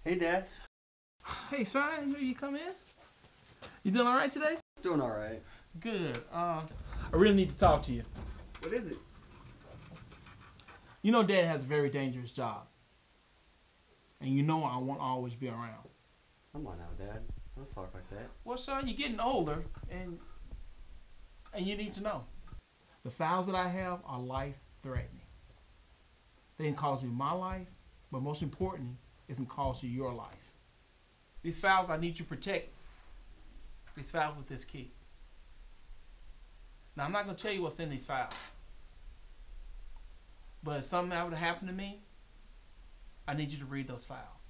Hey, Dad. Hey, son, here you come in. You doing all right today? Doing all right. Good. I really need to talk to you. What is it? You know Dad has a very dangerous job. And you know I won't always be around. Come on now, Dad. Don't talk like that. Well, son, you're getting older, and you need to know. The files that I have are life-threatening. They can cost you my life, but most importantly, it can cost you your life. These files I need you to protect. These files with this key. Now, I'm not going to tell you what's in these files. But if something were to happen to me, I need you to read those files.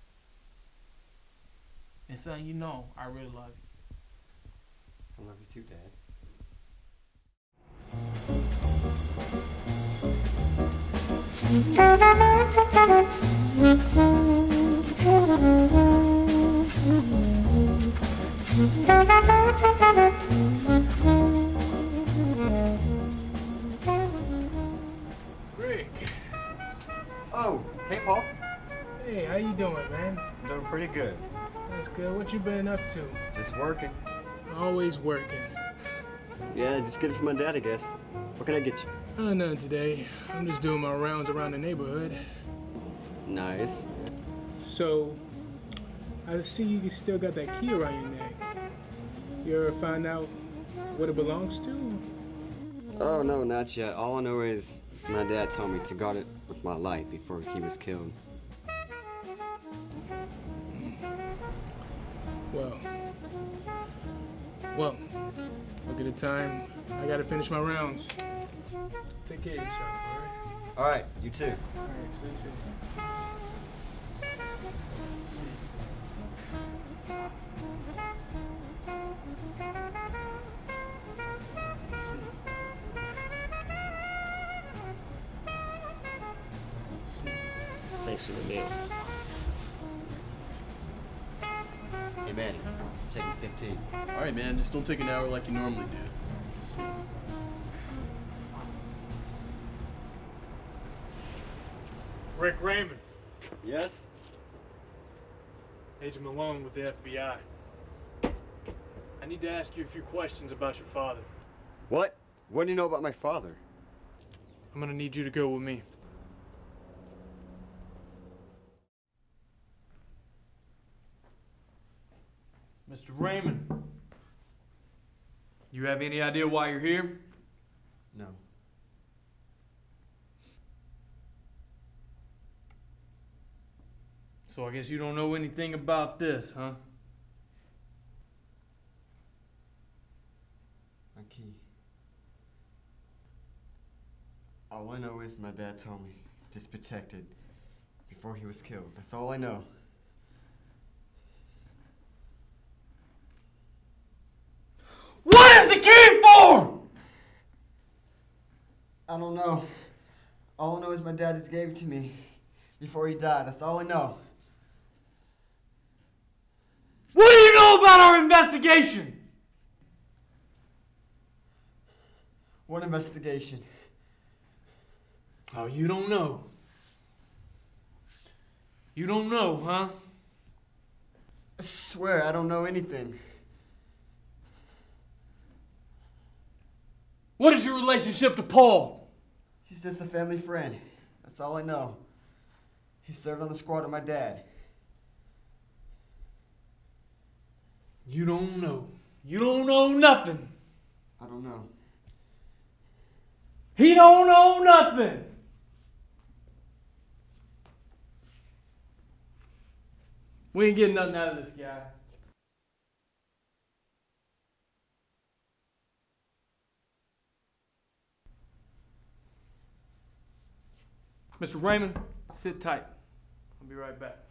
And son, you know I really love you. I love you too, Dad. Rick. Oh, hey, Paul. Hey, how you doing, man? Doing pretty good. That's good. What you been up to? Just working. Always working. Yeah, just get it from my dad, I guess. What can I get you? Oh, nothing today. I'm just doing my rounds around the neighborhood. Nice. So, I see you still got that key around your neck. You ever find out what it belongs to? Oh, no, not yet. All I know is my dad told me to guard it with my life before he was killed. Well, look at the time. I gotta finish my rounds. Take care of yourself, alright? Alright, you too. Alright, stay safe. Thanks for the meal. Hey, Manny, I'm taking 15. All right, man, just don't take an hour like you normally do. Rick Raymond, Yes? Agent Malone with the FBI. I need to ask you a few questions about your father. What? What do you know about my father? I'm gonna need you to go with me. Mr. Raymond, you have any idea why you're here? No. So I guess you don't know anything about this, huh? My key. All I know is my dad told me just protect it before he was killed. That's all I know. What is the key for? I don't know. All I know is my dad just gave it to me before he died. That's all I know. What do you know about our investigation? What investigation? Oh, you don't know. You don't know, huh? I swear I don't know anything. What is your relationship to Paul? He's just a family friend. That's all I know. He served on the squad with my dad. You don't know. You don't know nothing. I don't know. He don't know nothing. We ain't getting nothing out of this guy. Mr. Raymond, sit tight. I'll be right back.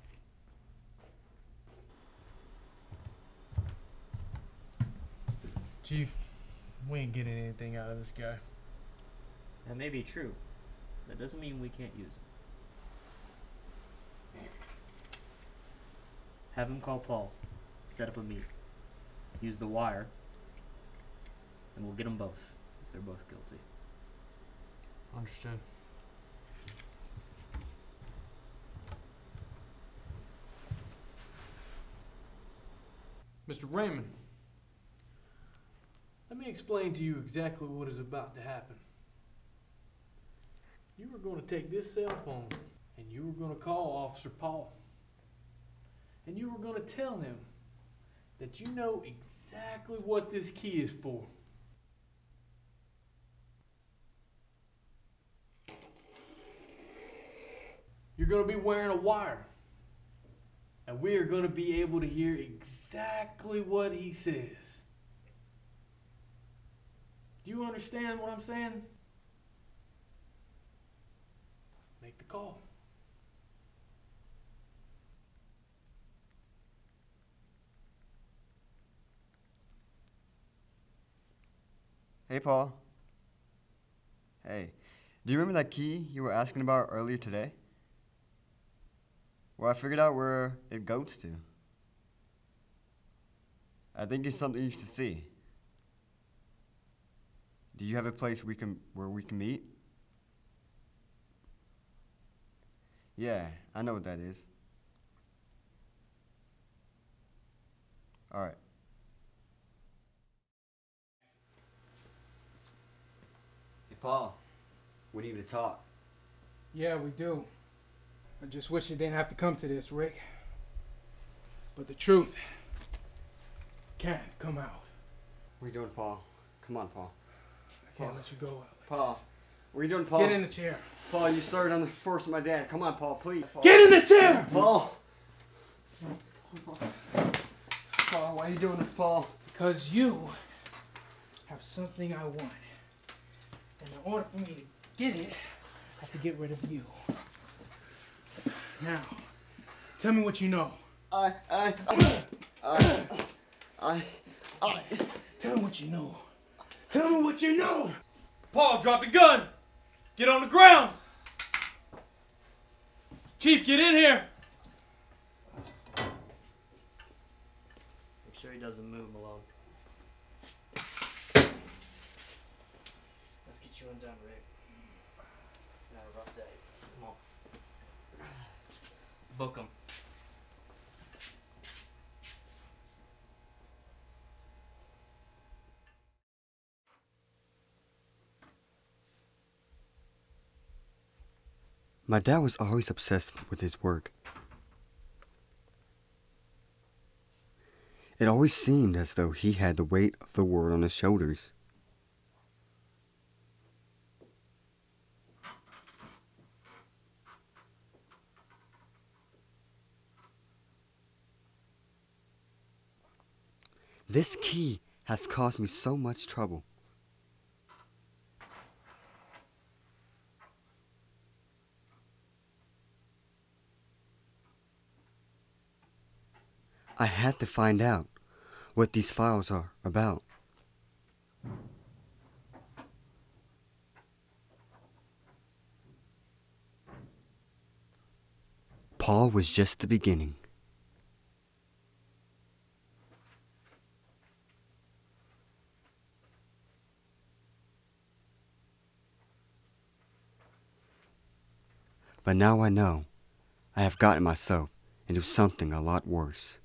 Chief, we ain't getting anything out of this guy. That may be true. That doesn't mean we can't use him. Have him call Paul. Set up a meet. Use the wire. And we'll get them both, if they're both guilty. Understood. Mr. Raymond, let me explain to you exactly what is about to happen. You were going to take this cell phone and you were going to call Officer Paul. And you were going to tell him that you know exactly what this key is for. You're going to be wearing a wire. And we are going to be able to hear exactly what he says. Do you understand what I'm saying? Make the call. Hey, Paul. Hey, do you remember that key you were asking about earlier today? Well, I figured out where it goes to. I think it's something you should see. Do you have a place where we can meet? Yeah, I know what that is. All right. Hey, Paul, we need to talk. Yeah, we do. I just wish it didn't have to come to this, Rick. But the truth can't come out. What are you doing, Paul? Come on, Paul. I can't let you go out like Paul, this. what are you doing, Paul? Get in the chair. Paul, you started on the force of my dad. Come on, Paul, please. Paul. Get in the chair! Paul! Paul, why are you doing this, Paul? Because you have something I want. And in order for me to get it, I have to get rid of you. Now, tell me what you know. Tell me what you know. Tell me what you know! Paul, drop the gun! Get on the ground! Chief, get in here! Make sure he doesn't move, Malone. Let's get you undone, Rick. You had a rough day. Come on. Book him. My dad was always obsessed with his work. It always seemed as though he had the weight of the world on his shoulders. This key has caused me so much trouble. I had to find out what these files are about. Paul was just the beginning. But now I know I have gotten myself into something a lot worse.